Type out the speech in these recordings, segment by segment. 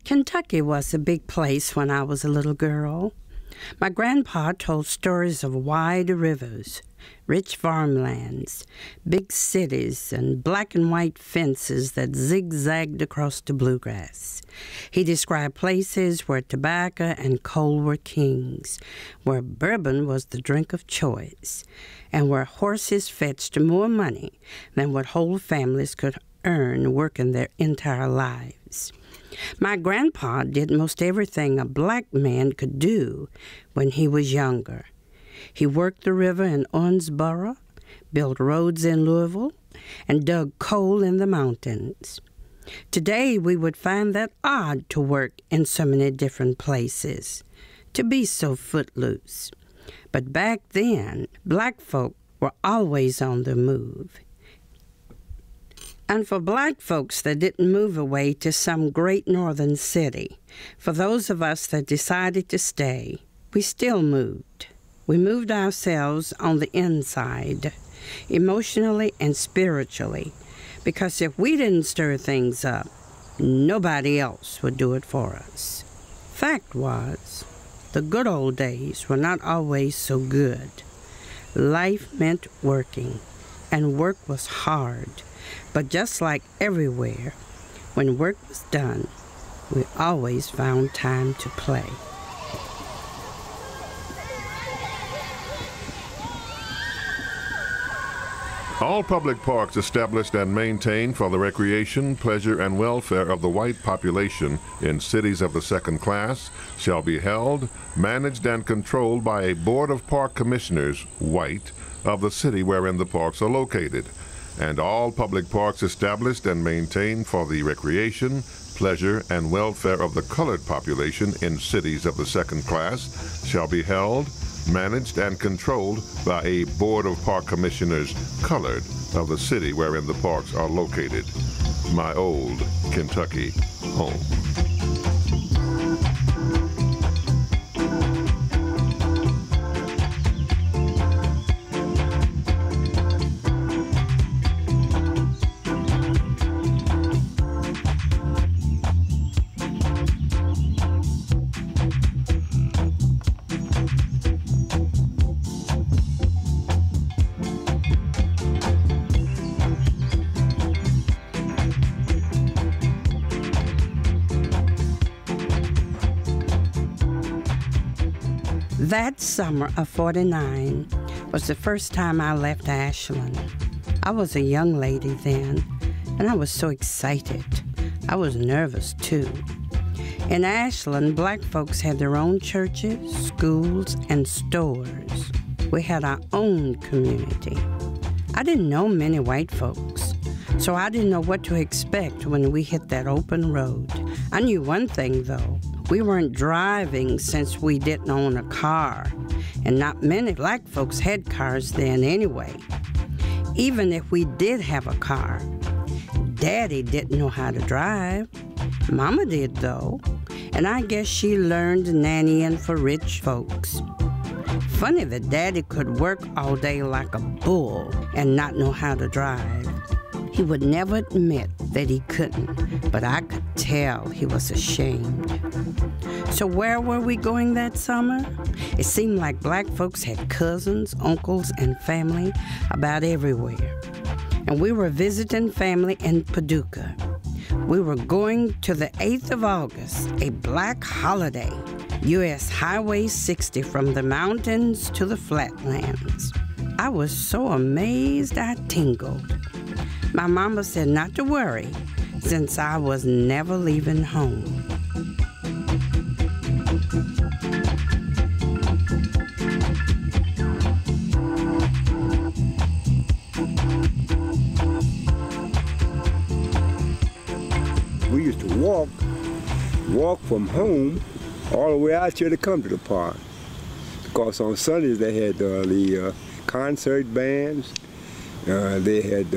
Kentucky was a big place when I was a little girl. My grandpa told stories of wide rivers, rich farmlands, big cities, and black and white fences that zigzagged across the bluegrass. He described places where tobacco and coal were kings, where bourbon was the drink of choice, and where horses fetched more money than what whole families could earn working their entire lives. My grandpa did most everything a black man could do when he was younger. He worked the river in Owensboro, built roads in Louisville, and dug coal in the mountains. Today, we would find that odd to work in so many different places, to be so footloose. But back then, black folk were always on the move. And for black folks that didn't move away to some great northern city, for those of us that decided to stay, we still moved. We moved ourselves on the inside, emotionally and spiritually, because if we didn't stir things up, nobody else would do it for us. Fact was, the good old days were not always so good. Life meant working, and work was hard. But just like everywhere, when work was done, we always found time to play. All public parks established and maintained for the recreation, pleasure, and welfare of the white population in cities of the second class shall be held, managed, and controlled by a Board of Park Commissioners, white, of the city wherein the parks are located. And all public parks established and maintained for the recreation, pleasure, and welfare of the colored population in cities of the second class shall be held, managed, and controlled by a Board of Park Commissioners, colored, of the city wherein the parks are located. My old Kentucky home. That summer of '49 was the first time I left Ashland. I was a young lady then, and I was so excited. I was nervous, too. In Ashland, black folks had their own churches, schools, and stores. We had our own community. I didn't know many white folks, so I didn't know what to expect when we hit that open road. I knew one thing, though. We weren't driving since we didn't own a car, and not many black folks had cars then anyway. Even if we did have a car, Daddy didn't know how to drive. Mama did, though, and I guess she learned nannying for rich folks. Funny that Daddy could work all day like a bull and not know how to drive. He would never admit that he couldn't, but I could tell he was ashamed. So where were we going that summer? It seemed like black folks had cousins, uncles, and family about everywhere. And we were visiting family in Paducah. We were going to the 8th of August, a black holiday, U.S. Highway 60 from the mountains to the flatlands. I was so amazed I tingled. My mama said not to worry, since I was never leaving home. We used to walk from home all the way out here to come to the park. Because on Sundays they had the concert bands, they had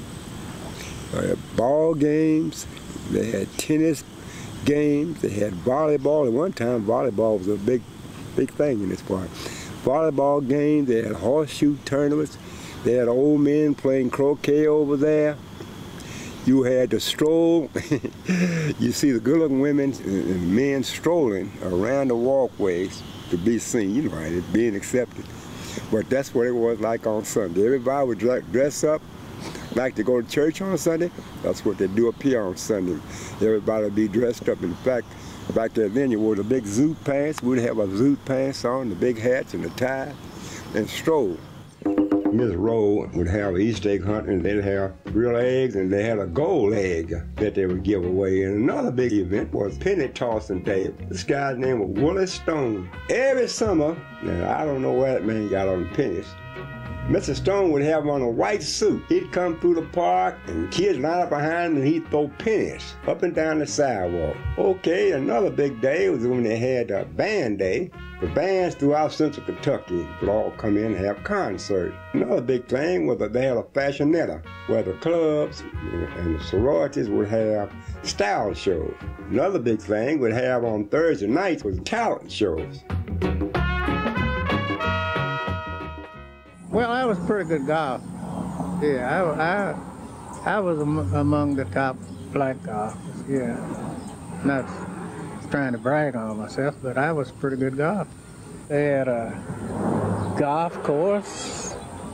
ball games, they had tennis games, they had volleyball. At one time, volleyball was a big thing in this park. Volleyball games, they had horseshoe tournaments, they had old men playing croquet over there. You had to stroll. You see the good-looking women and men strolling around the walkways to be seen, you know, and it's being accepted. But that's what it was like on Sunday. Everybody would dress up, like to go to church on Sunday. That's what they do up here on Sunday. Everybody would be dressed up. In fact, back then you wore the big zoot pants. We'd have our zoot pants on, the big hats and the tie, and stroll. Miss Rowe would have an Easter egg hunt, and they'd have real eggs, and they had a gold egg that they would give away. And another big event was penny tossing day. This guy's name was Willie Stone. Every summer, now I don't know where that man got on the pennies, Mr. Stone would have on a white suit. He'd come through the park, and kids line up behind him, and he'd throw pennies up and down the sidewalk. Okay, another big day was when they had a band day. The bands throughout central Kentucky would all come in and have concerts. Another big thing was that they had a fashionetta, where the clubs and the sororities would have style shows. Another big thing would have on Thursday nights was talent shows. Well, I was pretty good golfer. Yeah, I was among the top black golfers, yeah. Not trying to brag on myself, but I was a pretty good golfer. They had a golf course,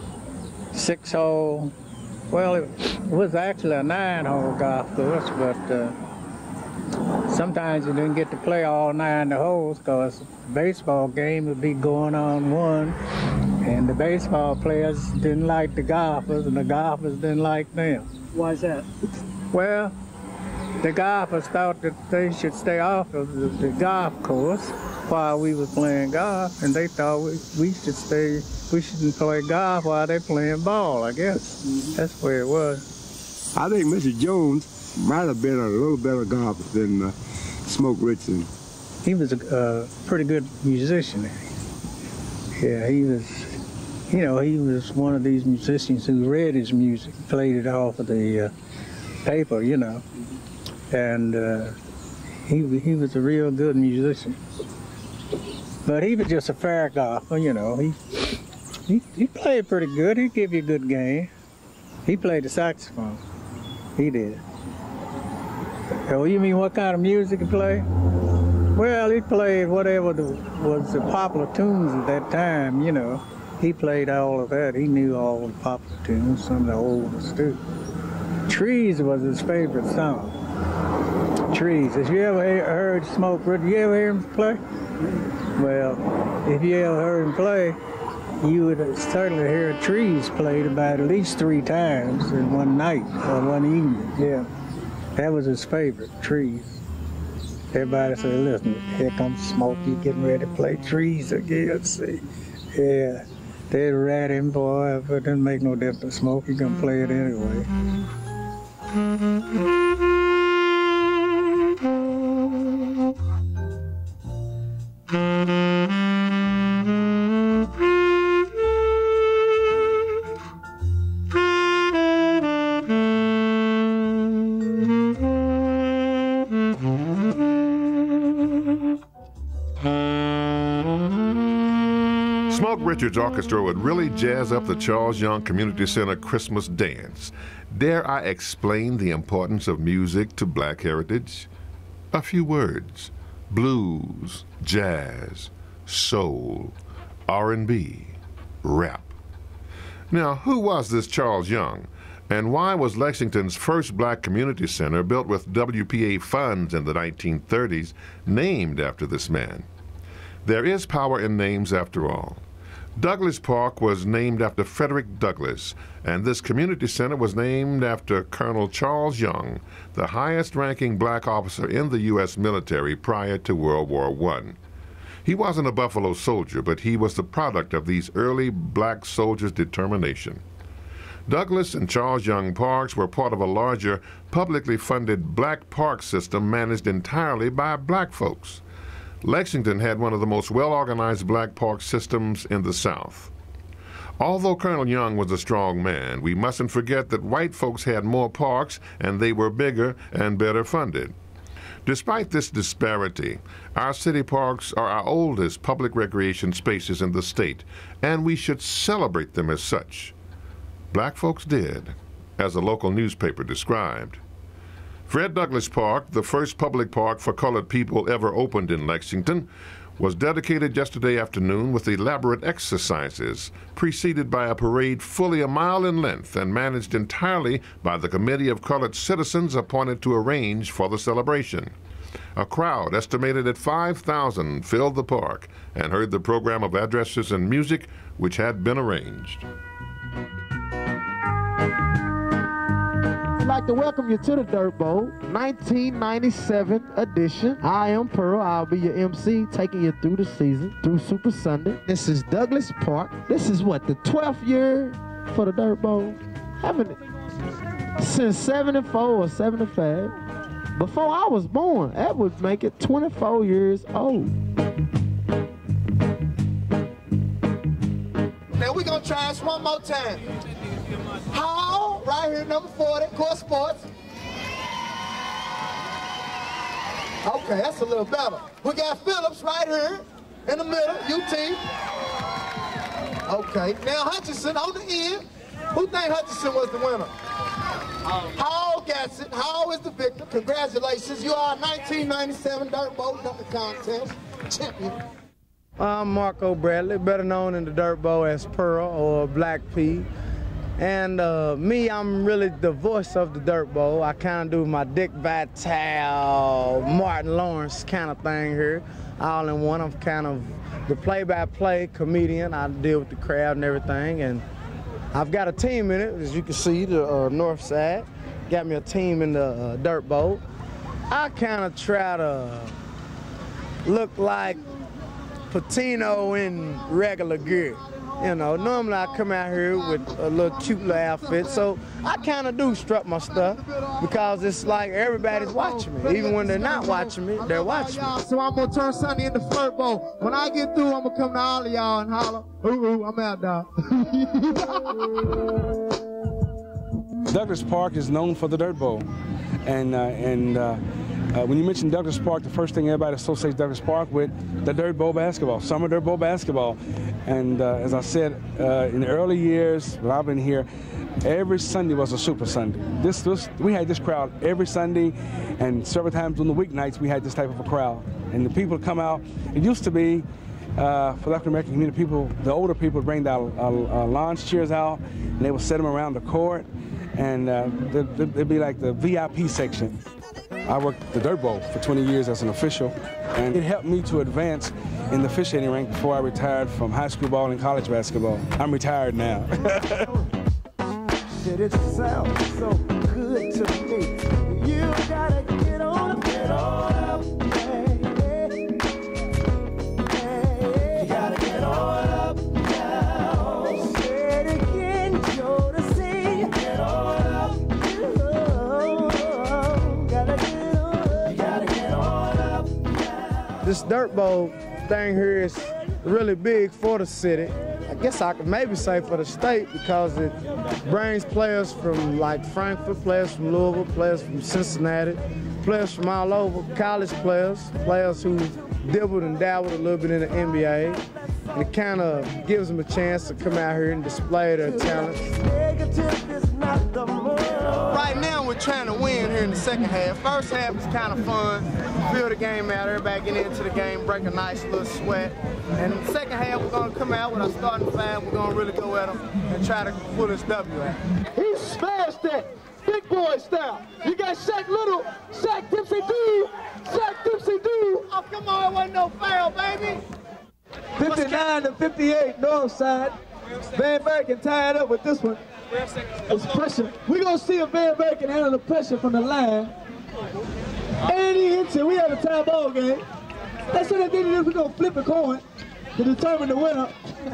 6-hole, well, it was actually a 9-hole golf course, but sometimes you didn't get to play all 9 holes because the baseball game would be going on one, and the baseball players didn't like the golfers, and the golfers didn't like them. Why is that? Well, the golfers thought that they should stay off of the golf course while we were playing golf, and they thought we shouldn't play golf while they're playing ball, I guess. Mm-hmm. That's where it was. I think Mr. Jones might have been a little better golfer than Smoke Richardson. He was a pretty good musician. Yeah, he was, you know, he was one of these musicians who read his music, played it off of the paper, you know. And he was a real good musician. But he was just a fair golfer, you know. He played pretty good. He'd give you a good game. He played the saxophone. He did. Oh, you mean what kind of music he played? Well, he played whatever was the popular tunes at that time, you know. He played all of that. He knew all the popular tunes, some of the oldest too. Trees was his favorite song. Trees. Have you ever heard Smoke Richardson? You ever hear him play? Well, if you ever heard him play, you would certainly hear Trees played about at least 3 times in one night or one evening. Yeah, that was his favorite, Trees. Everybody said, listen, here comes Smokey getting ready to play Trees again. See, yeah, they'd rat him, boy, but it didn't make no difference. Smokey gonna play it anyway. Smoke Richards Orchestra would really jazz up the Charles Young Community Center Christmas dance. Dare I explain the importance of music to black heritage? A few words: blues, jazz, soul, R&B, rap. Now, who was this Charles Young? And why was Lexington's first black community center, built with WPA funds in the 1930s, named after this man? There is power in names after all. Douglas Park was named after Frederick Douglass, and this community center was named after Colonel Charles Young, the highest-ranking black officer in the U.S. military prior to World War I. He wasn't a Buffalo soldier, but he was the product of these early black soldiers' determination. Douglas and Charles Young Parks were part of a larger, publicly funded black park system managed entirely by black folks. Lexington had one of the most well-organized black park systems in the South. Although Colonel Young was a strong man, we mustn't forget that white folks had more parks and they were bigger and better funded. Despite this disparity, our city parks are our oldest public recreation spaces in the state, and we should celebrate them as such. Black folks did, as a local newspaper described. Fred Douglass Park, the first public park for colored people ever opened in Lexington, was dedicated yesterday afternoon with elaborate exercises, preceded by a parade fully a mile in length and managed entirely by the committee of colored citizens appointed to arrange for the celebration. A crowd estimated at 5,000 filled the park and heard the program of addresses and music which had been arranged. I'd like to welcome you to the Dirt Bowl, 1997 edition. I am Pearl. I'll be your MC, taking you through the season, through Super Sunday. This is Douglass Park. This is what, the 12th year for the Dirt Bowl? Haven't it? Since 74 or 75. Before I was born, that would make it 24 years old. Now we're gonna try this one more time. How, right here, number 40, Core Sports. Okay, that's a little better. We got Phillips right here in the middle, UT. Okay, now Hutchinson on the end. Who think Hutchinson was the winner? Hall gets it. Hall is the victor. Congratulations, you are 1997 Dirt Bowl Dunk Contest champion. I'm Marco Bradley, better known in the Dirt Bowl as Pearl or Black P. And me, I'm really the voice of the Dirt Bowl. I kind of do my Dick Vitale, Martin Lawrence kind of thing here, all in one. I'm kind of the play-by-play comedian. I deal with the crowd and everything, and I've got a team in it, as you can see, the north side. Got me a team in the Dirt Bowl. I kind of try to look like Patino in regular gear. You know, normally I come out here with a little cute little outfit, so I kind of do strut my stuff because it's like everybody's watching me. Even when they're not watching me, they're watching me. So I'm gonna turn Sunday into Flirt Bowl. When I get through, I'm gonna come to all of y'all and holler, ooh, ooh, I'm out, dog. Douglass Park is known for the Dirt Bowl, and when you mention Douglass Park, the first thing everybody associates Douglass Park with, the Dirt Bowl basketball, summer Dirt Bowl basketball. And as I said, in the early years when I've been here, every Sunday was a Super Sunday. We had this crowd every Sunday, and several times on the weeknights we had this type of a crowd. And the people come out. It used to be, for the African American community, people, the older people would bring their lounge chairs out, and they would set them around the court, and it'd be like the VIP section. I worked the Dirt Bowl for 20 years as an official, and it helped me to advance in the officiating rank before I retired from high school ball and college basketball. I'm retired now. It sounds so good to me. You gotta get on up. Hey, you gotta get on up now. Say it again, you're the same. Get on up. Gotta get on. You gotta get on up now. This Dirt Bowl thing here is really big for the city. I guess I could maybe say for the state, because it brings players from like Frankfurt, players from Louisville, players from Cincinnati, players from all over, college players who dibbled and dabbled a little bit in the NBA. And it kind of gives them a chance to come out here and display their talents. Right now we're trying to win here in the second half. First half is kind of fun. Feel the game out, everybody get into the game, break a nice little sweat. And in the second half we're going to come out with our starting five. We're going to really go at them and try to pull this W out. He smashed that, big boy style. You got Shaq Little, Shaq Dipsy Doo, Shaq Dipsy Doo. Oh, come on, it wasn't no foul, baby. 59 to 58, north side. Van Bergen tied up with this one. It's pressure. We're going to see if Van Bergen handle the pressure from the line. And he hits it. We had a tie ball game. That's what I did. We're going to flip a coin to determine the winner.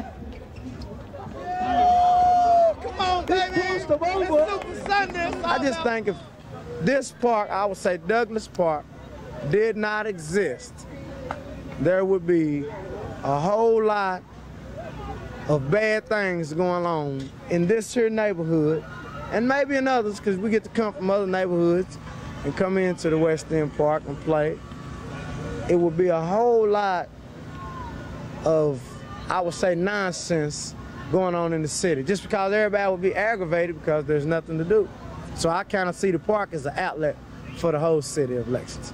Come on, baby. It's Super Sunday. I just think if this park, I would say Douglass Park, did not exist, there would be a whole lot of bad things going on in this here neighborhood, and maybe in others, because we get to come from other neighborhoods and come into the West End Park and play. It would be a whole lot of, I would say, nonsense going on in the city, just because everybody would be aggravated because there's nothing to do. So I kind of see the park as an outlet for the whole city of Lexington.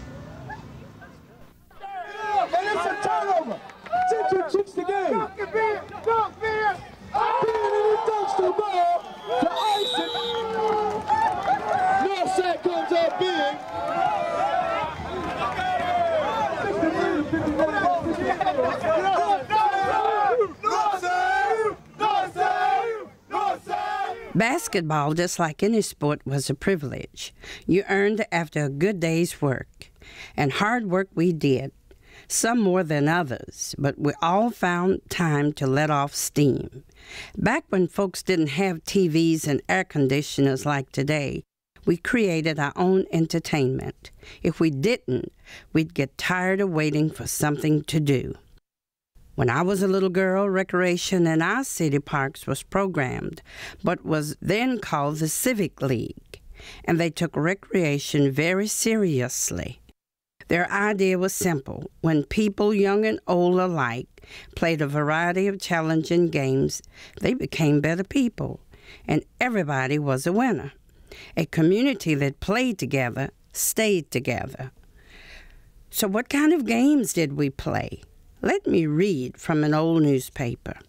And it's a turnover. Central chips the game. Dunk it, Ben. Dunk, Ben. Ben, and he dunks the ball to ice it. Northside comes up big. Basketball, just like any sport, was a privilege. You earned after a good day's work. And hard work we did, some more than others, but we all found time to let off steam. Back when folks didn't have TVs and air conditioners like today, we created our own entertainment. If we didn't, we'd get tired of waiting for something to do. When I was a little girl, recreation in our city parks was programmed, but was then called the Civic League, and they took recreation very seriously. Their idea was simple. When people, young and old alike, played a variety of challenging games, they became better people, and everybody was a winner. A community that played together stayed together. So what kind of games did we play? Let me read from an old newspaper.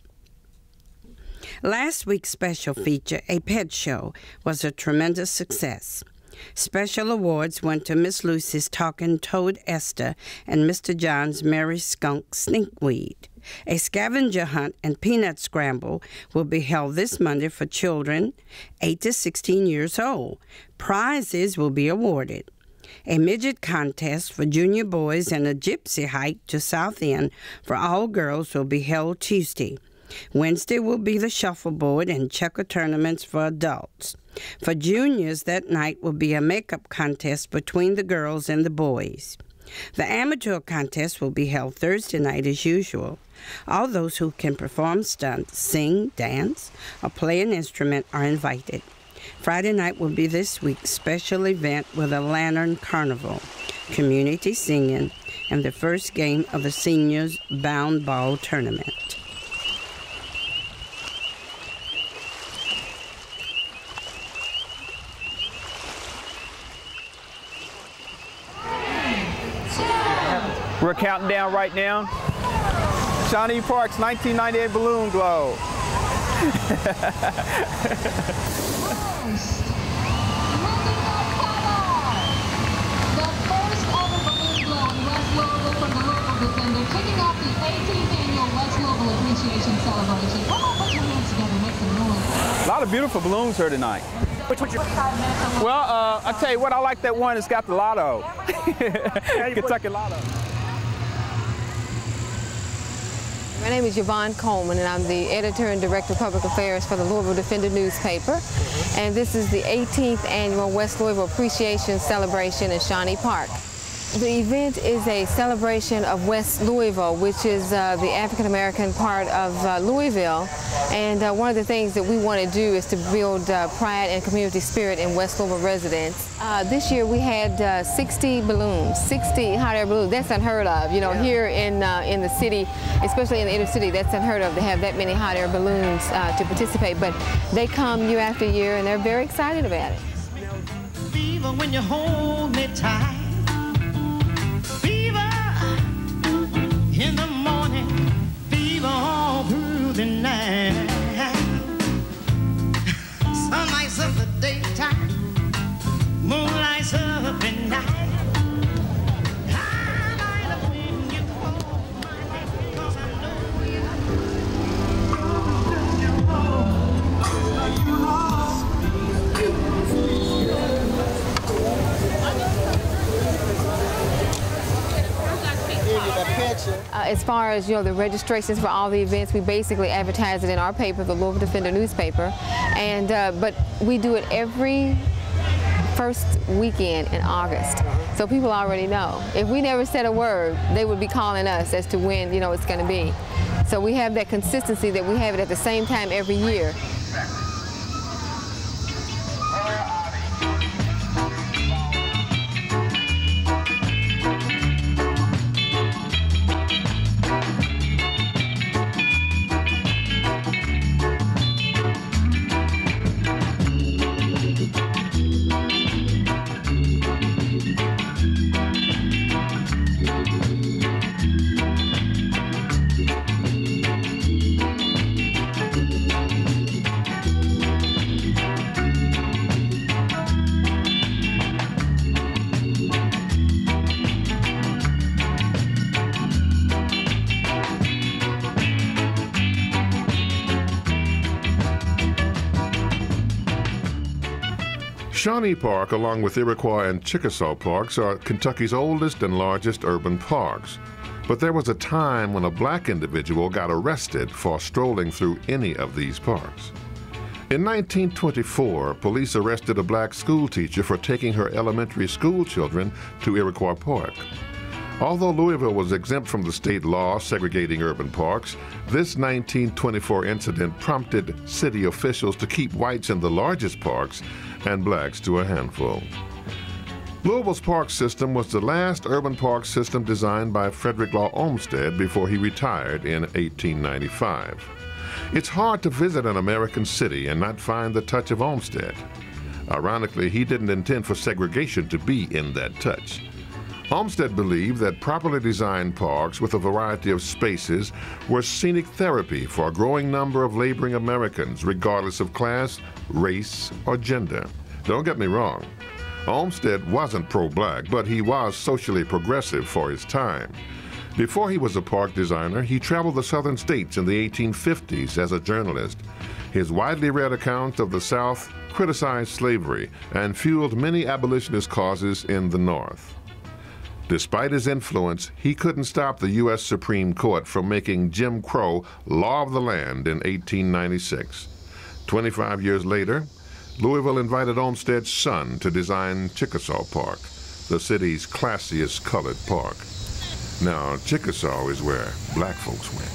Last week's special feature, A Pet Show, was a tremendous success. Special awards went to Miss Lucy's Talking Toad Esther and Mr. John's Merry Skunk Stinkweed. A scavenger hunt and peanut scramble will be held this Monday for children 8 to 16 years old. Prizes will be awarded. A midget contest for junior boys and a gypsy hike to South End for all girls will be held Tuesday. Wednesday will be the shuffleboard and checker tournaments for adults. For juniors, that night will be a makeup contest between the girls and the boys. The amateur contest will be held Thursday night as usual. All those who can perform stunts, sing, dance, or play an instrument are invited. Friday night will be this week's special event with a lantern carnival, community singing, and the first game of the seniors' bound ball tournament. We're counting down right now. Shawnee Park's 1998 Balloon Globe. Kicking off the 18th annual West Louisville Appreciation Celebration. Come on, put your hands together, make some noise. A lot of beautiful balloons here tonight. Well, I tell you what, I like that one that's got the lotto. Kentucky Lotto. My name is Yvonne Coleman, and I'm the editor and director of public affairs for the Louisville Defender newspaper. And this is the 18th annual West Louisville Appreciation Celebration in Shawnee Park. The event is a celebration of West Louisville, which is the African-American part of Louisville. And one of the things that we want to do is to build pride and community spirit in West Louisville residents. This year we had 60 balloons, 60 hot air balloons. That's unheard of. You know, here in the city, especially in the inner city, that's unheard of to have that many hot air balloons to participate. But they come year after year, and they're very excited about it. Fever when you hold me tight. In the morning, fever all through the night. Sun lights up the daytime, moon lights up at night. I like it when you hold my hand, 'cause I know you. As far as, you know, the registrations for all the events, we basically advertise it in our paper, the Louisville Defender newspaper, and but we do it every first weekend in August, so people already know. If we never said a word, they would be calling us as to when, you know, it's going to be. So we have that consistency that we have it at the same time every year. Shawnee Park, along with Iroquois and Chickasaw parks, are Kentucky's oldest and largest urban parks. But there was a time when a black individual got arrested for strolling through any of these parks. In 1924, police arrested a black schoolteacher for taking her elementary school children to Iroquois Park. Although Louisville was exempt from the state law segregating urban parks, this 1924 incident prompted city officials to keep whites in the largest parks and blacks to a handful. Louisville's park system was the last urban park system designed by Frederick Law Olmsted before he retired in 1895. It's hard to visit an American city and not find the touch of Olmsted. Ironically, he didn't intend for segregation to be in that touch. Olmsted believed that properly designed parks with a variety of spaces were scenic therapy for a growing number of laboring Americans, regardless of class, race, or gender. Don't get me wrong, Olmsted wasn't pro-black, but he was socially progressive for his time. Before he was a park designer, he traveled the southern states in the 1850s as a journalist. His widely read accounts of the South criticized slavery and fueled many abolitionist causes in the North. Despite his influence, he couldn't stop the U.S. Supreme Court from making Jim Crow law of the land in 1896. 25 years later, Louisville invited Olmsted's son to design Chickasaw Park, the city's classiest colored park. Now, Chickasaw is where black folks went.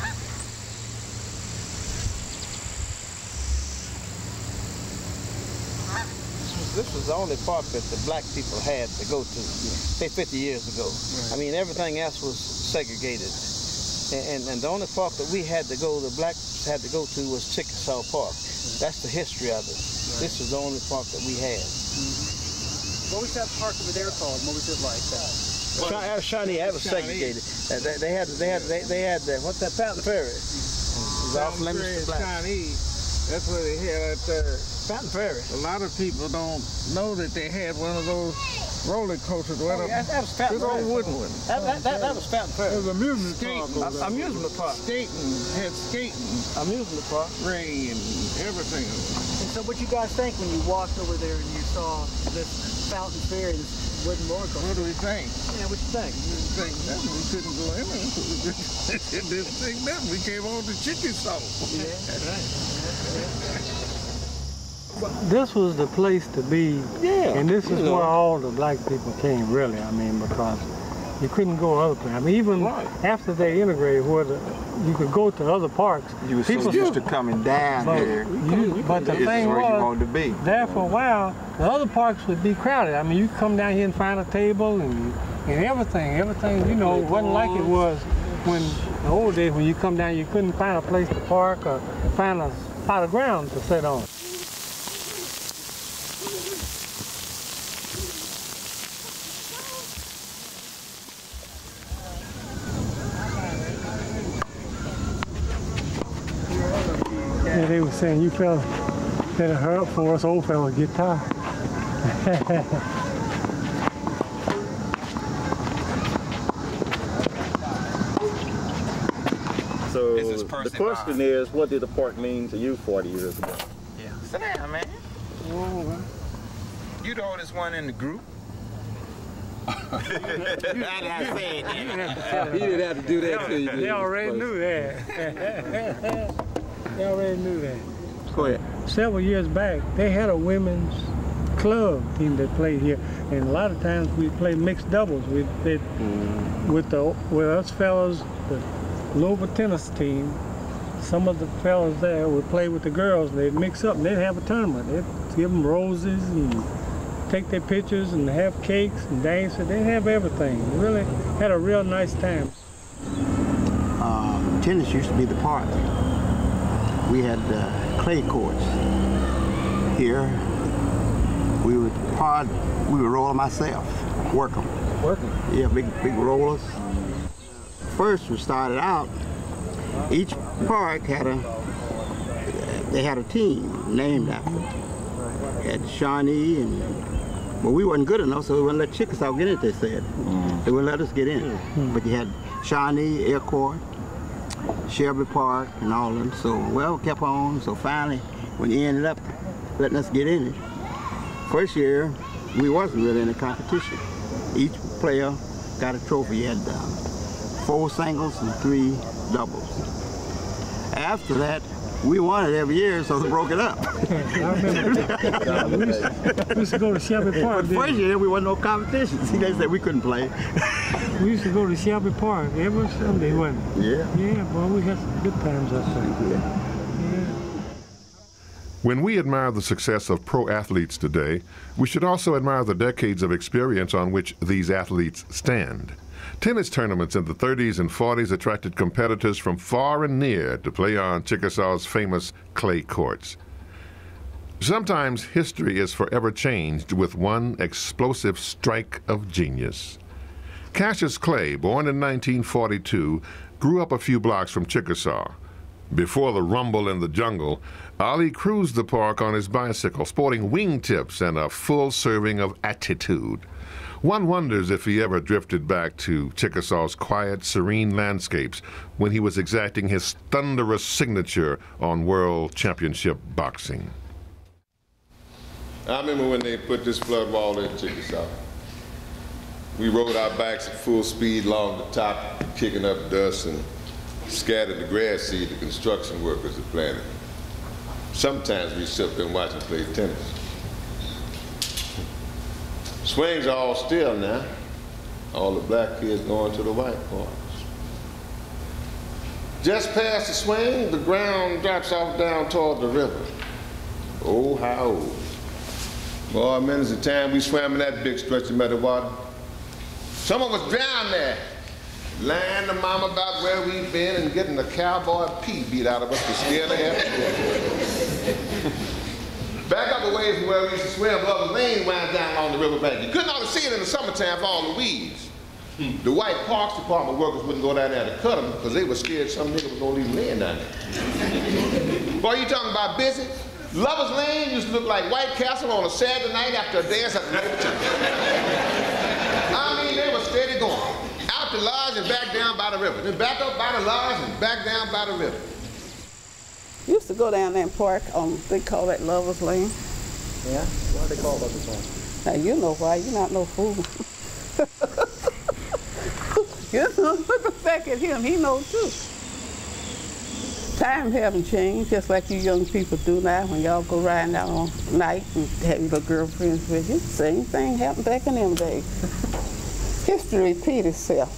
This was the only park that the black people had to go to, say 50 years ago. Right. I mean, everything else was segregated. And the only park that we had to go, the blacks had to go to, was Chickasaw Park. That's the history of it. Right. This was the only park that we had. What was that park over there called? What was it like? Shawnee, that was segregated. They had what's that, Fountain Ferry? Fountain Ferry is Shawnee. That's where they had Fountain Ferry. A lot of people don't know that they had one of those roller coasters. That was Fountain Ferry. Big old wooden one. That was Fountain Ferry. It was amusement park. Amusement park. Skating. Amusement park. Ring and everything. And so what you guys think when you walked over there and you saw this Fountain Ferry, this wooden roller coaster? What do we think? Yeah, what you think? We didn't think nothing. We couldn't go in there. We didn't think nothing. We came on to Chickasaw. Yeah, right. This was the place to be, and this is where all the black people came, really. I mean, because you couldn't go other places. I mean, even after they integrated, where you could go to other parks. You were so used to coming down here. But the thing was, you wanted to be. There for a while, the other parks would be crowded. I mean, you come down here and find a table and everything. Everything, you know, wasn't like it was when the old days when you come down, you couldn't find a place to park or find a spot of ground to sit on. Yeah, they were saying you fellas better hurry up for us old fellas get tired. So the question is, what did the park mean to you 40 years ago? Yeah. Sit down, man. You the oldest one in the group. He didn't have to do that to you. They already knew that. They already knew that. Go ahead. Several years back, they had a women's club team that played here, and a lot of times we played mixed doubles with us fellas, the Louisville tennis team. Some of the fellas there would play with the girls, and they'd mix up, and they'd have a tournament. They'd give them roses and take their pictures and have cakes and dance. They'd have everything. They really had a real nice time. Tennis used to be the park. We had clay courts here. We would roll them ourselves, work them. Working? Yeah, big rollers. First we started out, each park had a team named after them. Had Shawnee well, we wasn't good enough, so we wouldn't let Chickasaw get in, they said. They wouldn't let us get in. But you had Shawnee, Iroquois, Shelby Park, and all of them. So, well, we kept on. So finally, when you ended up letting us get in it, First year, we wasn't really in a competition. Each player got a trophy. You had 4 singles and 3 doubles. After that, we won it every year, so they broke it up. I remember we used to go to Shelby Park. The first year, we wasn't no competition. See, they said we couldn't play. We used to go to Shelby Park every Sunday, wasn't it? Yeah. Yeah, boy, we had some good times out there. Yeah. When we admire the success of pro athletes today, we should also admire the decades of experience on which these athletes stand. Tennis tournaments in the 30s and 40s attracted competitors from far and near to play on Chickasaw's famous clay courts. Sometimes history is forever changed with one explosive strike of genius. Cassius Clay, born in 1942, grew up a few blocks from Chickasaw. Before the rumble in the jungle, Ali cruised the park on his bicycle, sporting wingtips and a full serving of attitude. One wonders if he ever drifted back to Chickasaw's quiet, serene landscapes when he was exacting his thunderous signature on World Championship boxing. I remember when they put this flood wall in Chickasaw. We rode our bikes at full speed along the top, kicking up dust and scattered the grass seed the construction workers had planted. Sometimes we sit there and watch them play tennis. Swings are all still now. All the black kids going to the white parks. Just past the swing, the ground drops off down toward the river. Oh, how old. Boy, minutes of time we swam in that big stretch of muddy water. Some of us drowned there, lying to mama about where we've been and getting the cowboy pee beat out of us to scare the hell. Back up a ways from where we used to swim, Lover's Lane winds down along the riverbank. You couldn't always see it in the summertime for all the weeds. The white parks department workers wouldn't go down there to cut them because they were scared some nigga was gonna leave them laying down there. Boy, you talking about busy? Lover's Lane used to look like White Castle on a Saturday night after a dance at the local church. I mean, they were steady going. Out the lodge and back down by the river. Then back up by the lodge and back down by the river. Used to go down there and park on, they call that Lover's Lane. Yeah? Why do they call Lover's Lane? Now, you know why. You're not no fool. You know, look back at him. He knows, too. Times haven't changed, just like you young people do now when y'all go riding out on night and have your little girlfriends with you. Same thing happened back in them days. History repeats itself.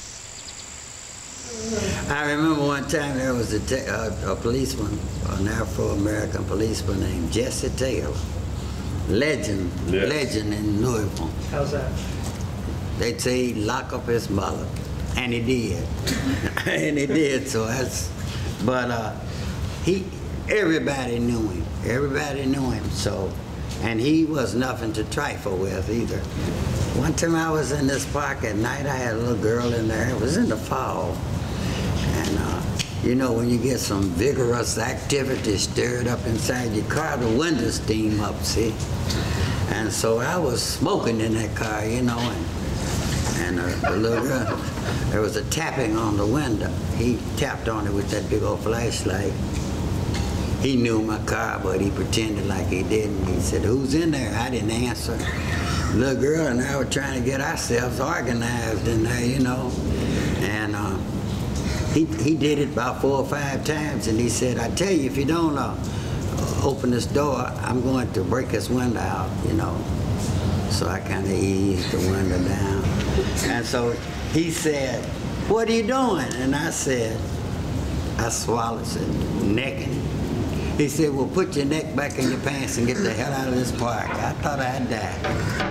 I remember one time there was a policeman, an Afro-American policeman named Jesse Taylor. Legend in Louisville. How's that? They'd say he'd lock up his mother, and he did. And he did, so that's, but everybody knew him. Everybody knew him, so, and he was nothing to trifle with either. One time I was in this park at night, I had a little girl in there, it was in the fall. And you know, when you get some vigorous activity stirred up inside your car, the windows steam up, see? And so I was smoking in that car, you know, and the little girl, there was a tapping on the window. He tapped on it with that big old flashlight. He knew my car, but he pretended like he didn't. He said, "Who's in there?" I didn't answer. The little girl and I were trying to get ourselves organized in there, you know. And he did it about 4 or 5 times, and he said, "I tell you, if you don't open this door, I'm going to break this window out," you know. So I kind of eased the window down. And so he said, "What are you doing?" And I said, I swallowed, said, "Necking." He said, "Well, put your neck back in your pants and get the hell out of this park." I thought I'd die.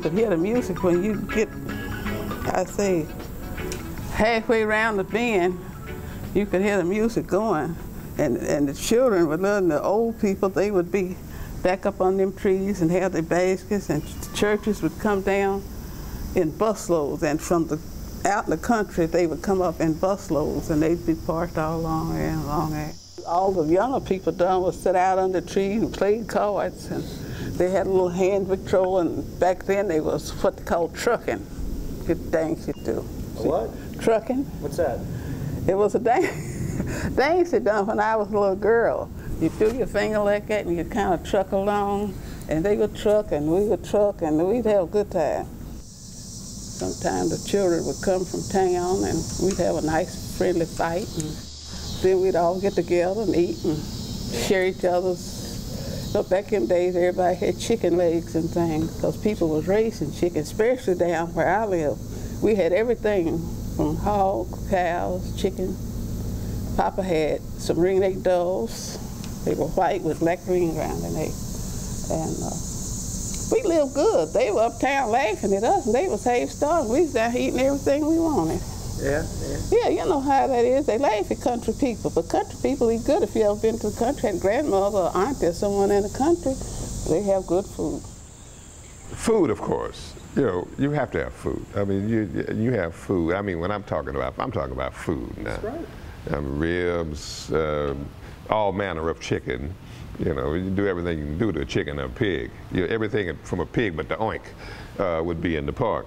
could hear the music when you get, I say, halfway around the bend, you could hear the music going. And the children would learn, the old people, they would be back up on them trees and have their baskets, and churches would come down in busloads, and from out in the country, they would come up in busloads, and they'd be parked all along there and along there. All the younger people done was sit out under trees and play cards, and they had a little hand victrola, and back then they was what they called trucking. Good things you do. What? Trucking. What's that? It was a things they done when I was a little girl. You do your finger like that, and you kind of truck along, and they would truck, and we would truck, and we'd have a good time. Sometimes the children would come from town, and we'd have a nice, friendly fight, and then we'd all get together and eat and share each other's. But back in the days, everybody had chicken legs and things, because people was raising chicken, especially down where I live. We had everything from hogs, cows, chicken. Papa had some ring-necked doves. They were white with black rings around their neck. And we lived good. They were uptown laughing at us, and they was half-starving. We was down here eating everything we wanted. Yeah. Yeah, you know how that is. They laugh at country people, but country people eat good. If you ever been to the country, had grandmother or auntie or someone in the country, they have good food. Food, of course. You know, you have to have food. I mean, you have food. I mean, when I'm talking about food now. That's right. Ribs, all manner of chicken. You know, you do everything you can do to a chicken or a pig. Everything from a pig but the oink would be in the park.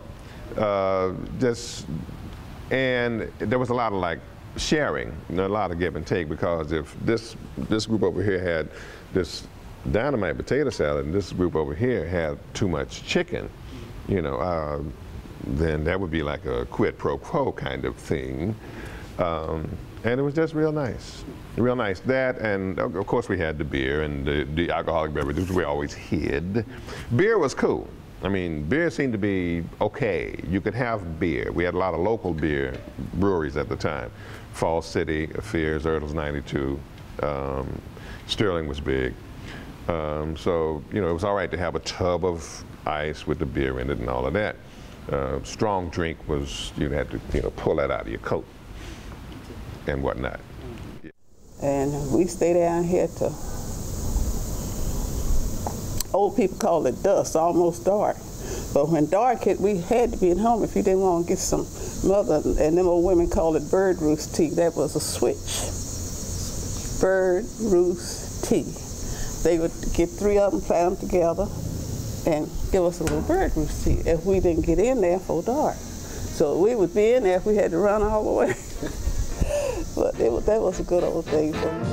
And there was a lot of like sharing, you know, a lot of give and take, because if this group over here had this dynamite potato salad and this group over here had too much chicken, you know, then that would be like a quid pro quo kind of thing. And it was just real nice. Real nice. That, and of course we had the beer and the alcoholic beverages we always hid. Beer was cool. I mean, beer seemed to be okay. You could have beer. We had a lot of local beer breweries at the time. Fall City, Fears, Ertles 92, Sterling was big. So, you know, it was all right to have a tub of ice with the beer in it and all of that. Strong drink was, you had to, you know, pull that out of your coat and whatnot. And we stay down here till old people call it dusk, almost dark. But when dark hit, we had to be at home if you didn't want to get some mother, and them old women called it bird roost tea. That was a switch. Bird roost tea. They would get 3 of them, plant them together, and give us a little bird roost tea if we didn't get in there for dark. So we would be in there if we had to run all the way. But that was a good old thing for me.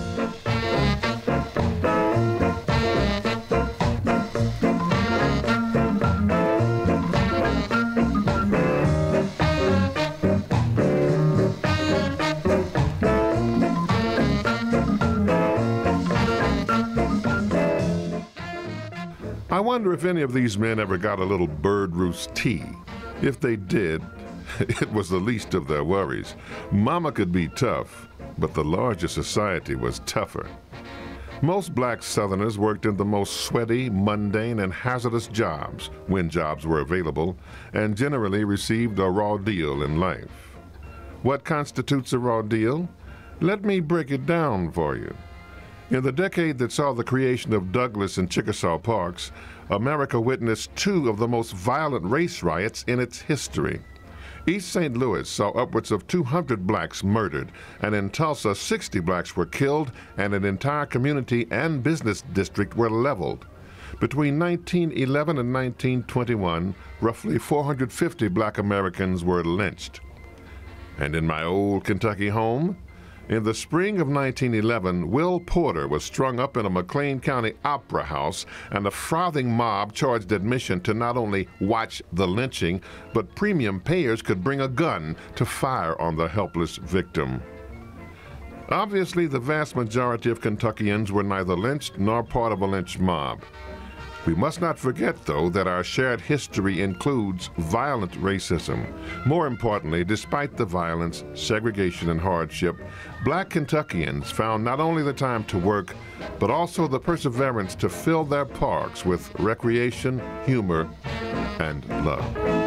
I wonder if any of these men ever got a little bird roost tea. If they did, it was the least of their worries. Mama could be tough, but the larger society was tougher. Most black Southerners worked in the most sweaty, mundane, and hazardous jobs when jobs were available, and generally received a raw deal in life. What constitutes a raw deal? Let me break it down for you. In the decade that saw the creation of Douglas and Chickasaw parks, America witnessed 2 of the most violent race riots in its history. East St. Louis saw upwards of 200 blacks murdered, and in Tulsa, 60 blacks were killed, and an entire community and business district were leveled. Between 1911 and 1921, roughly 450 black Americans were lynched. And in my old Kentucky home, in the spring of 1911, Will Porter was strung up in a McLean County opera house, and a frothing mob charged admission to not only watch the lynching, but premium payers could bring a gun to fire on the helpless victim. Obviously, the vast majority of Kentuckians were neither lynched nor part of a lynch mob. We must not forget, though, that our shared history includes violent racism. More importantly, despite the violence, segregation, and hardship, black Kentuckians found not only the time to work, but also the perseverance to fill their parks with recreation, humor, and love.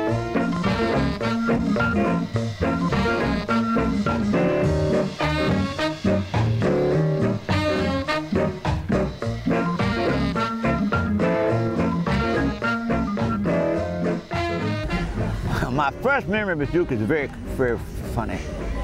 My first memory of Duke is very, very funny.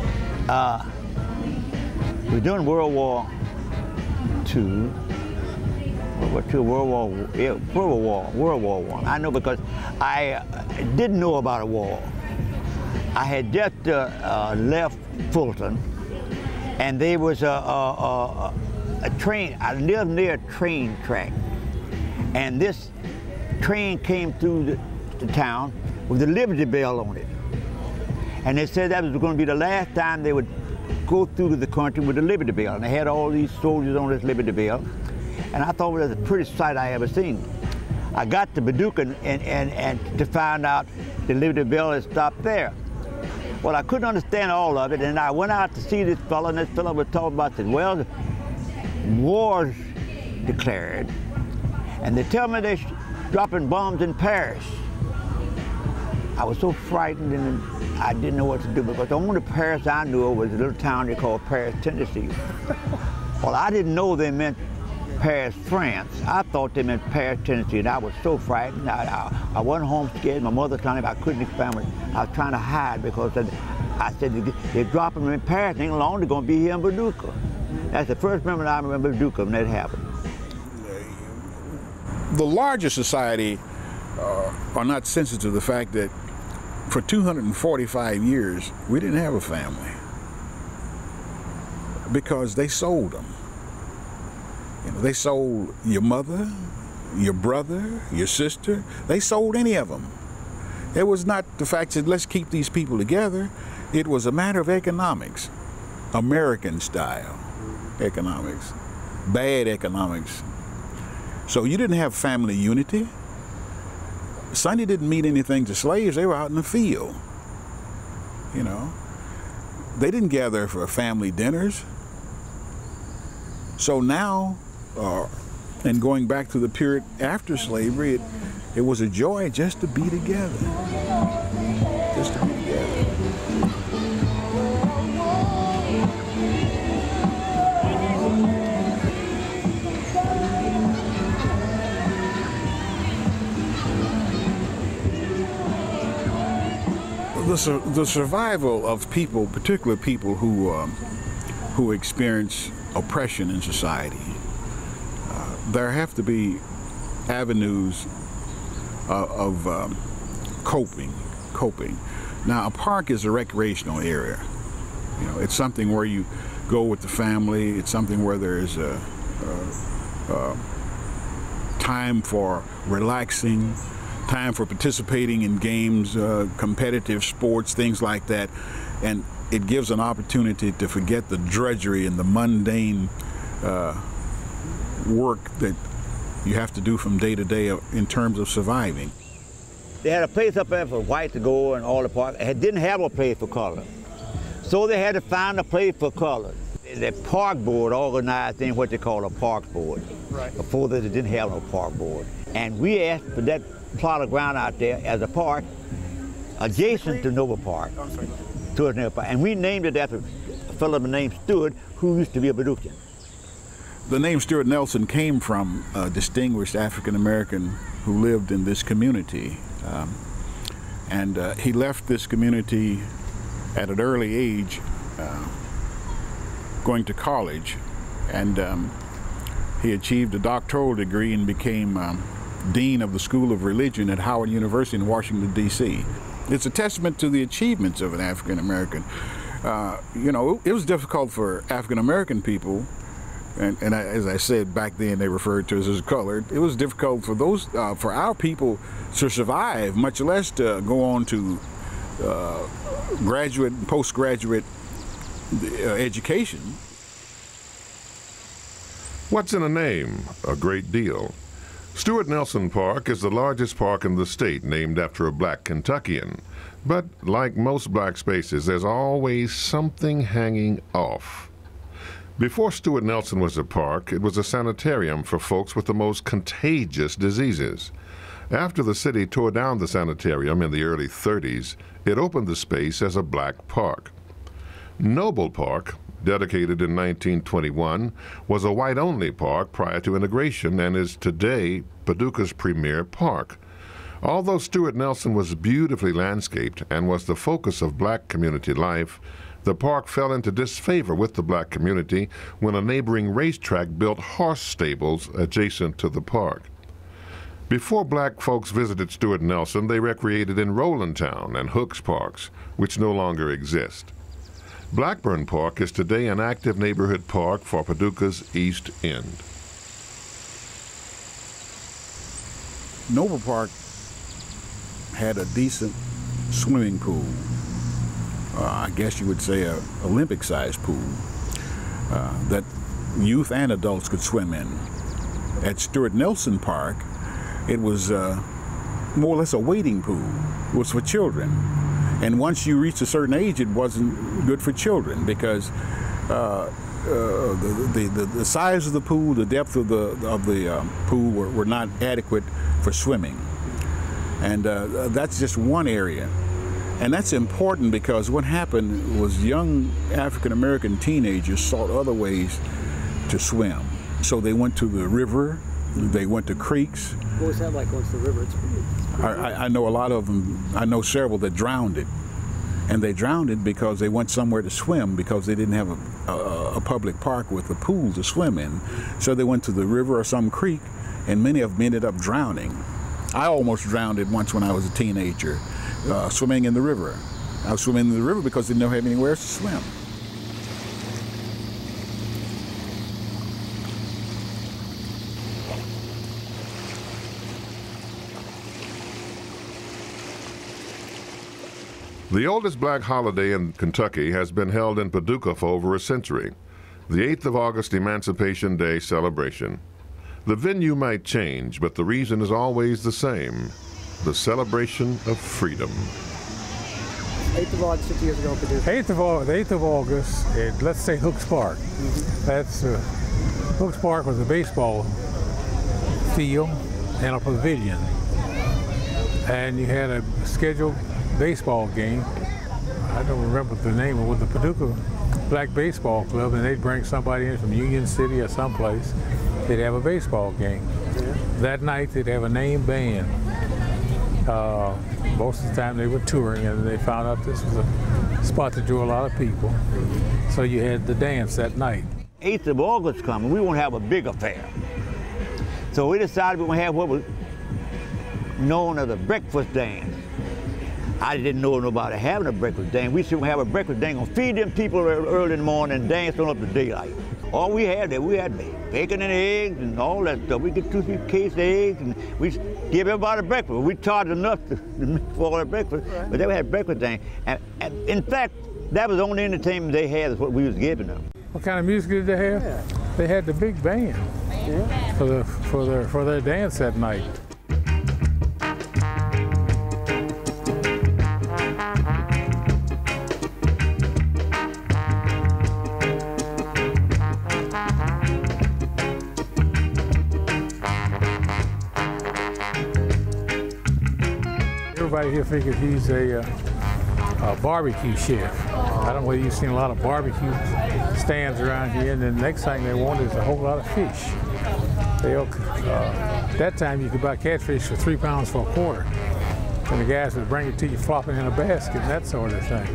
We were doing World War II, World War I. I know because I didn't know about a war. I had just left Fulton, and there was a train. I lived near a train track, and this train came through the town with the Liberty Bell on it. And they said that was going to be the last time they would go through the country with the Liberty Bell. And they had all these soldiers on this Liberty Bell. And I thought it was the prettiest sight I ever seen. I got to Paducah and to find out the Liberty Bell had stopped there. Well, I couldn't understand all of it, and I went out to see this fellow, and this fellow was talking about this. Well, war's declared, and they tell me they're dropping bombs in Paris. I was so frightened, and I didn't know what to do, because the only Paris I knew of was a little town they called Paris, Tennessee. Well, I didn't know they meant Paris, France. I thought they meant Paris, Tennessee, and I was so frightened. I wasn't home scared. My mother told me I couldn't explain it. I was trying to hide because I said they're dropping them in Paris. They ain't long they're going to be here in Paducah. That's the first memory I remember Paducah when that happened. The larger society are not sensitive to the fact that for 245 years we didn't have a family because they sold them. You know, they sold your mother, your brother, your sister. They sold any of them. It was not the fact that let's keep these people together. It was a matter of economics, American style economics, bad economics. So you didn't have family unity. Sonny didn't mean anything to slaves. They were out in the field. You know, they didn't gather for family dinners. So now, and going back to the period after slavery, it was a joy just to be together. Just to be together. The survival of people, particularly people who experience oppression in society, there have to be avenues of coping. Now, a park is a recreational area. You know, it's something where you go with the family. It's something where there is a time for relaxing, time for participating in games, competitive sports, things like that. And it gives an opportunity to forget the drudgery and the mundane work that you have to do from day to day in terms of surviving. They had a place up there for white to go and all the park. They didn't have a place for color. So they had to find a place for color. The park board organized in what they call a park board. Right. Before that, they didn't have no park board. And we asked for that plot of ground out there as a park adjacent to Nova Park. And we named it after a fellow named Stewart, who used to be a Paducah. The name Stuart Nelson came from a distinguished African-American who lived in this community. He left this community at an early age, going to college, and he achieved a doctoral degree and became Dean of the School of Religion at Howard University in Washington, D.C. It's a testament to the achievements of an African-American. You know, it was difficult for African-American people, and as I said back then, they referred to us as colored. It was difficult for those, for our people to survive, much less to go on to graduate and postgraduate education. What's in a name? A great deal. Stuart Nelson Park is the largest park in the state named after a black Kentuckian. But like most black spaces, there's always something hanging off. Before Stuart Nelson was a park, it was a sanitarium for folks with the most contagious diseases. After the city tore down the sanitarium in the early 30s, it opened the space as a black park. Noble Park, dedicated in 1921, was a white-only park prior to integration and is today Paducah's premier park. Although Stuart Nelson was beautifully landscaped and was the focus of black community life, the park fell into disfavor with the black community when a neighboring racetrack built horse stables adjacent to the park. Before black folks visited Stuart Nelson, they recreated in Rowlandtown and Hooks Parks, which no longer exist. Blackburn Park is today an active neighborhood park for Paducah's East End. Noble Park had a decent swimming pool. I guess you would say an Olympic-sized pool that youth and adults could swim in. At Stuart Nelson Park, it was more or less a wading pool. It was for children. And once you reached a certain age, it wasn't good for children because the size of the pool, the depth of the pool were not adequate for swimming. And that's just one area. And that's important because what happened was young African-American teenagers sought other ways to swim. So they went to the river, they went to creeks. What was that like going to the river? I know a lot of them, I know several that drowned it. And they drowned it because they went somewhere to swim because they didn't have a public park with a pool to swim in. So they went to the river or some creek, and many of them ended up drowning. I almost drowned it once when I was a teenager, swimming in the river. I was swimming in the river because they didn't have anywhere else to swim. The oldest black holiday in Kentucky has been held in Paducah for over a century, the 8th of August Emancipation Day celebration. The venue might change, but the reason is always the same, the celebration of freedom. 8th of August, 50 years ago, Paducah. 8th of August, at, let's say Hooks Park. That's Hooks Park was a baseball field and a pavilion, and you had a scheduled baseball game. I don't remember the name. It was the Paducah Black Baseball Club, and they'd bring somebody in from Union City or someplace. They'd have a baseball game. Yeah. That night they'd have a name band. Most of the time they were touring, and they found out this was a spot that drew a lot of people. So you had the dance that night. 8th of August coming, we want to have a big affair. So we decided we want to have what was known as a breakfast dance. I didn't know nobody having a breakfast dance. We should have a breakfast dance and feed them people early in the morning and dance on up to daylight. All we had there, we had bacon and eggs and all that stuff. We get 2-3 case of eggs and we give everybody breakfast. We charged enough for all that breakfast, but they had breakfast dance. And in fact, that was the only entertainment they had is what we was giving them. What kind of music did they have? Yeah. They had the big band for their dance that night. Everybody here figures he's a barbecue chef. I don't know whether you've seen a lot of barbecue stands around here, and the next thing they want is a whole lot of fish. That time you could buy catfish for 3 pounds for a quarter, and the guys would bring it to you flopping in a basket and that sort of thing.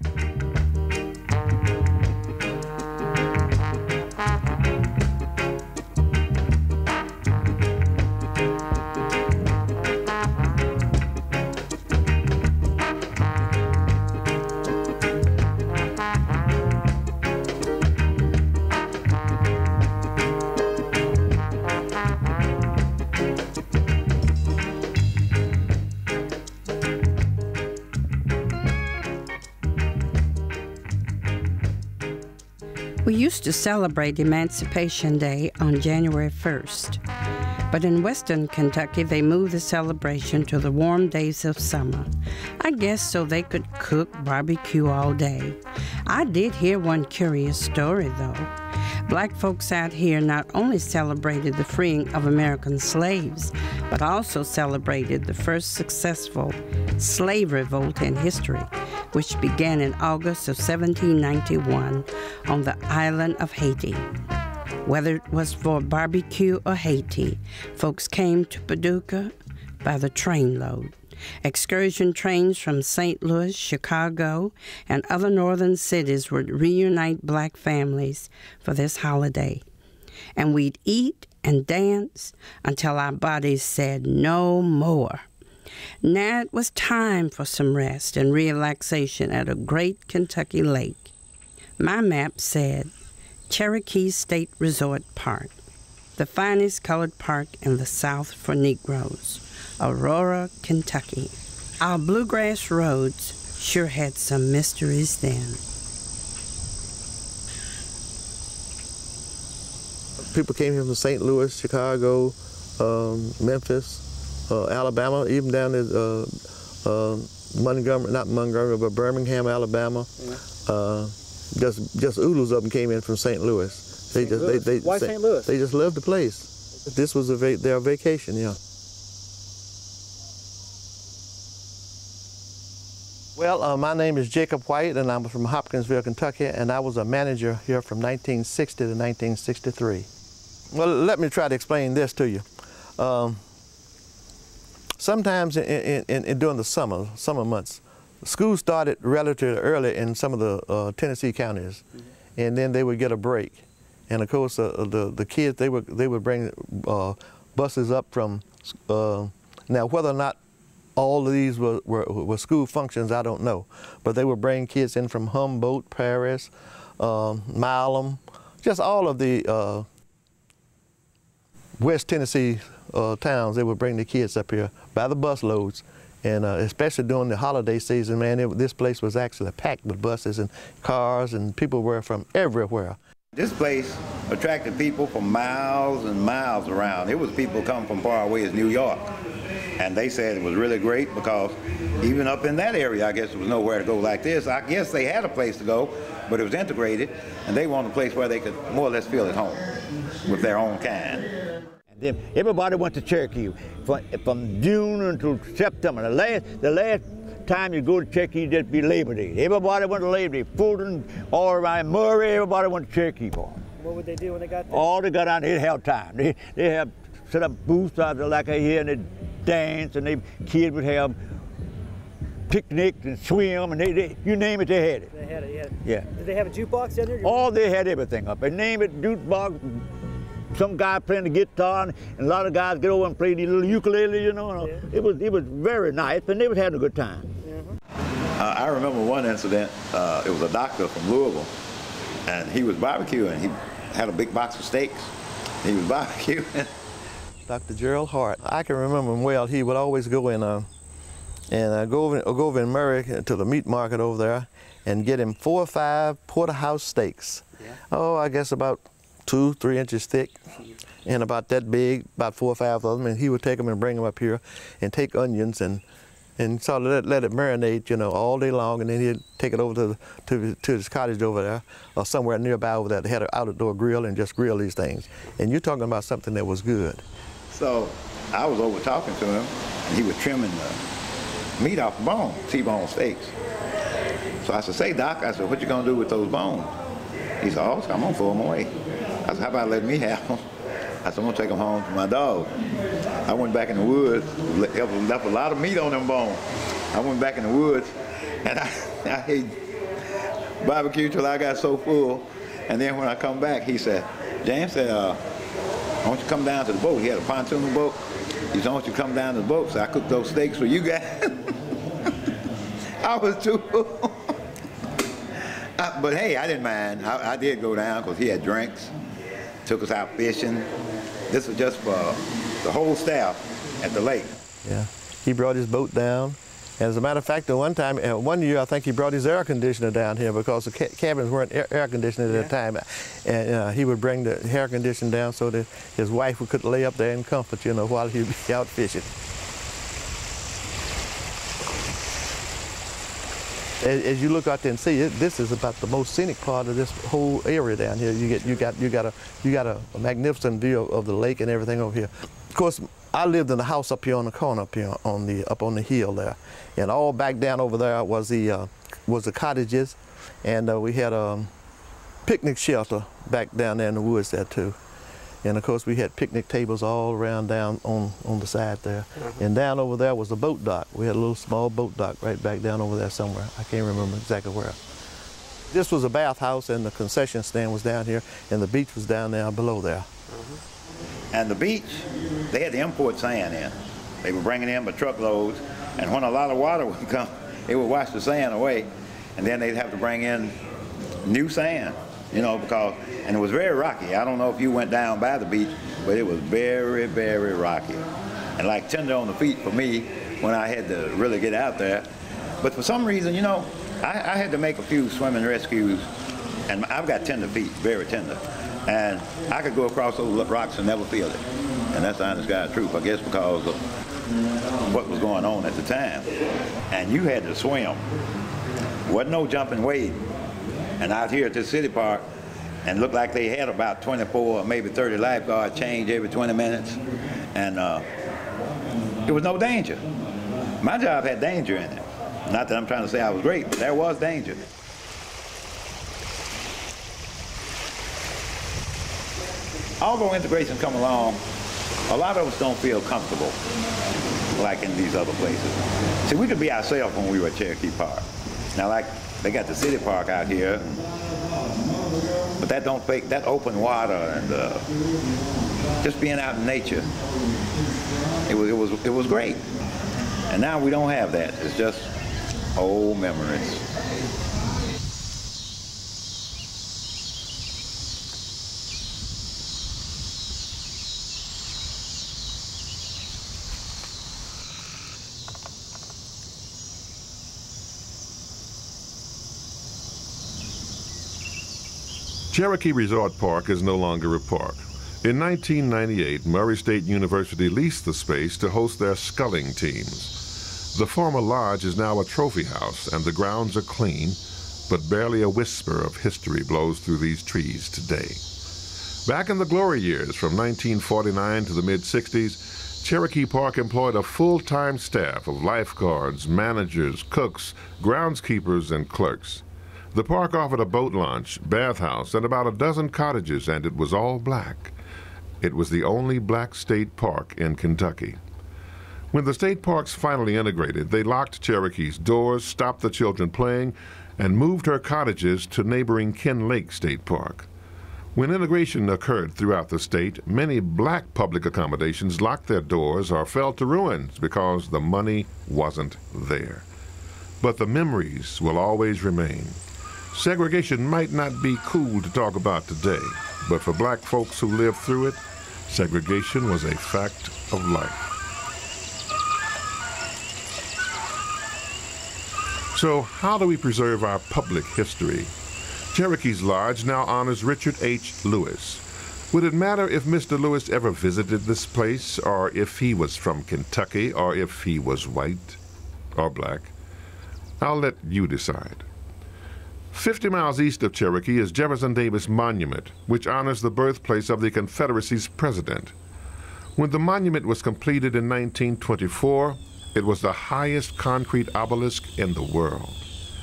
We used to celebrate Emancipation Day on January 1st, but in Western Kentucky they moved the celebration to the warm days of summer. I guess so they could cook barbecue all day. I did hear one curious story though. Black folks out here not only celebrated the freeing of American slaves, but also celebrated the first successful slave revolt in history, which began in August of 1791 on the island of Haiti. Whether it was for barbecue or Haiti, folks came to Paducah by the trainload. Excursion trains from St. Louis, Chicago, and other northern cities would reunite black families for this holiday. And we'd eat and dance until our bodies said no more. Now it was time for some rest and relaxation at a great Kentucky lake. My map said Cherokee State Resort Park, the finest colored park in the South for Negroes, Aurora, Kentucky. Our bluegrass roads sure had some mysteries then. People came here from St. Louis, Chicago, Memphis, Alabama, even down to Montgomery, not Montgomery, but Birmingham, Alabama. Just oodles of them came in from St. Louis. Why St. Louis? They just loved the place. This was their vacation, yeah. Well, my name is Jacob White, and I'm from Hopkinsville, Kentucky, and I was a manager here from 1960 to 1963. Well, let me try to explain this to you. Sometimes during the summer months, school started relatively early in some of the Tennessee counties, and then they would get a break. And of course, the kids, they would bring buses up from, now whether or not all of these were school functions, I don't know. But they would bring kids in from Humboldt, Paris, Milam, just all of the West Tennessee towns. They would bring the kids up here by the bus loads. And especially during the holiday season, man, this place was actually packed with buses and cars, and people were from everywhere. This place attracted people from miles and miles around. It was people come from far away as New York. And they said it was really great because even up in that area, I guess there was nowhere to go like this. I guess they had a place to go, but it was integrated, and they wanted a place where they could more or less feel at home with their own kind. Everybody went to Cherokee from June until September. The last time you go to Cherokee, just be Labor Day. Everybody went to Labor Day. Fulton, all around Murray, everybody went to Cherokee for. What would they do when they got there? All they got out, they'd have time. They have set up booths out there like I hear, and they'd dance, and kids would have picnics and swim, and you name it, they had it. They had it, yeah. Did they have a jukebox down there? Oh, they had everything up. They name it jukebox. Some guy playing the guitar, and a lot of guys get over and play the little ukulele, you know. Yeah. It was very nice, and they was having a good time. I remember one incident. It was a doctor from Louisville, and he was barbecuing. He had a big box of steaks. He was barbecuing. Dr. Gerald Hart. I can remember him well. He would always go in go over in Murray to the meat market over there and get him 4 or 5 porterhouse steaks. Yeah. Oh, I guess about 2-3 inches thick and about that big, about 4 or 5 of them. And he would take them and bring them up here and take onions and sort of let it marinate, you know, all day long. And then he'd take it over to his cottage over there or somewhere nearby over there. They had an out-of-door grill and just grill these things. And you're talking about something that was good. So I was over talking to him, and he was trimming the meat off the bone, T-bone steaks. So I said, say, Doc, I said, what you gonna do with those bones? He said, oh, I'm gonna throw them away. I said, how about letting me have them? I said, I'm gonna take them home to my dog. I went back in the woods, left a lot of meat on them bones. I went back in the woods, and I ate barbecue till I got so full. And then when I come back, he said, James said, why don't you come down to the boat? He had a pontoon boat. He said, why don't you come down to the boat? So I cooked those steaks for you guys. I was too full. But hey, I didn't mind. I did go down because he had drinks, took us out fishing. This was just for the whole staff at the lake. Yeah, he brought his boat down. And as a matter of fact, one year I think he brought his air conditioner down here because the cabins weren't air conditioned at the time. And he would bring the air conditioner down so that his wife could lay up there in comfort, you know, while he'd be out fishing. As you look out there and see it, this is about the most scenic part of this whole area down here. You got a magnificent view of the lake and everything over here. Of course, I lived in a house up here on the corner, up here up on the hill there, and all back down over there was the cottages, and we had a picnic shelter back down there in the woods there too. And of course we had picnic tables all around down on the side there. And down over there was a boat dock. We had a little small boat dock right back down over there somewhere. I can't remember exactly where. This was a bathhouse, and the concession stand was down here, and the beach was down there below there. And the beach, they had to import sand in. They were bringing in by truckloads, and when a lot of water would come, it would wash the sand away, and then they'd have to bring in new sand, you know, because, and it was very rocky. I don't know if you went down by the beach, but it was very, very rocky. And like tender on the feet for me when I had to really get out there. But for some reason, you know, I had to make a few swimming rescues, and I've got tender feet, very tender. And I could go across those rocks and never feel it. And that's the honest God's truth, I guess, because of what was going on at the time. And you had to swim. Wasn't no jumping wade. And out here at this city park, and looked like they had about 24 or maybe 30 lifeguards change every 20 minutes. And there was no danger. My job had danger in it. Not that I'm trying to say I was great, but there was danger. Although integration come along, a lot of us don't feel comfortable like in these other places. See, we could be ourselves when we were at Cherokee Park. Now, like, they got the city park out here, but that don't fake, that open water and just being out in nature, it was great. And now we don't have that. It's just old memories. Cherokee Resort Park is no longer a park. In 1998, Murray State University leased the space to host their sculling teams. The former lodge is now a trophy house, and the grounds are clean, but barely a whisper of history blows through these trees today. Back in the glory years, from 1949 to the mid-60s, Cherokee Park employed a full-time staff of lifeguards, managers, cooks, groundskeepers, and clerks. The park offered a boat launch, bathhouse, and about a dozen cottages, and it was all black. It was the only black state park in Kentucky. When the state parks finally integrated, they locked Cherokee's doors, stopped the children playing, and moved her cottages to neighboring Ken Lake State Park. When integration occurred throughout the state, many black public accommodations locked their doors or fell to ruins because the money wasn't there. But the memories will always remain. Segregation might not be cool to talk about today, but for black folks who lived through it, segregation was a fact of life. So how do we preserve our public history? Cherokee's Lodge now honors Richard H. Lewis. Would it matter if Mr. Lewis ever visited this place, or if he was from Kentucky, or if he was white or black? I'll let you decide. 50 miles east of Cherokee is Jefferson Davis Monument, which honors the birthplace of the Confederacy's president. When the monument was completed in 1924, it was the highest concrete obelisk in the world.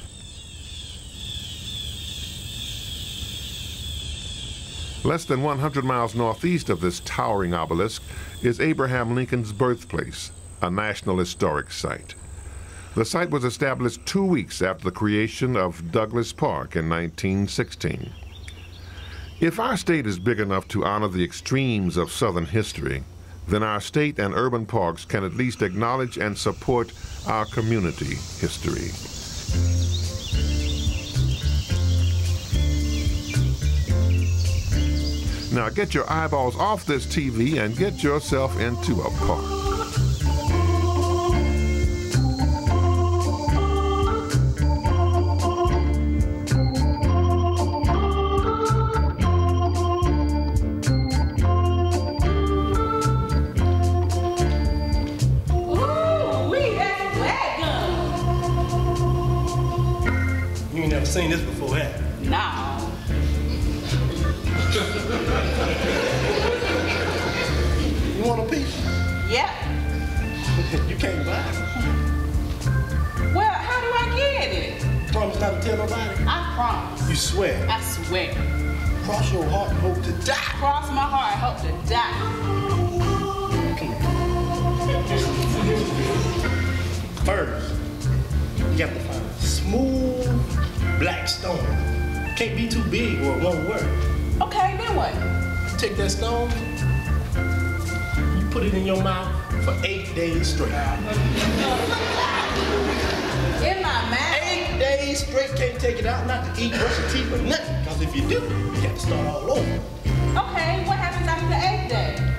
Less than 100 miles northeast of this towering obelisk is Abraham Lincoln's birthplace, a National Historic Site. The site was established 2 weeks after the creation of Douglas Park in 1916. If our state is big enough to honor the extremes of Southern history, then our state and urban parks can at least acknowledge and support our community history. Now get your eyeballs off this TV and get yourself into a park. Seen this before, have you? No. You want a piece? Yeah. tell nobody? I promise. You swear? I swear. Cross your heart and hope to die. Cross my heart and hope to die. First, you have to find a smooth black stone. Can't be too big or it won't work. Okay, then what? Take that stone, you put it in your mouth for 8 days straight. In my mouth? 8 days straight, can't take it out, not to eat, brush your teeth, or nothing. Because if you do, you have to start all over. Okay, what happens after the 8th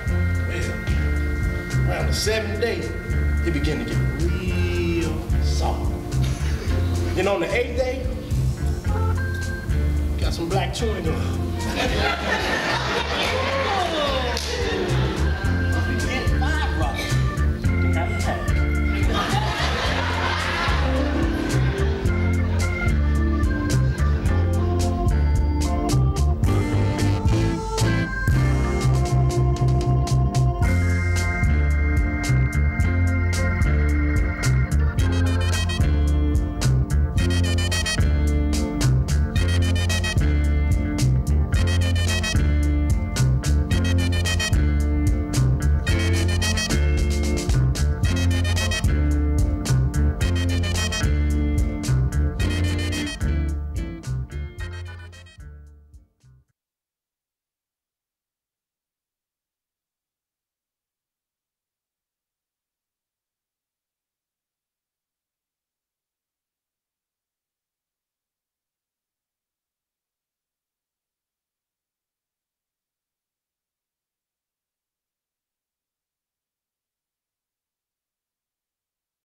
day? Well, around the 7th day, it begin to get real soft. Then on the 8th day, got some black chewing gum.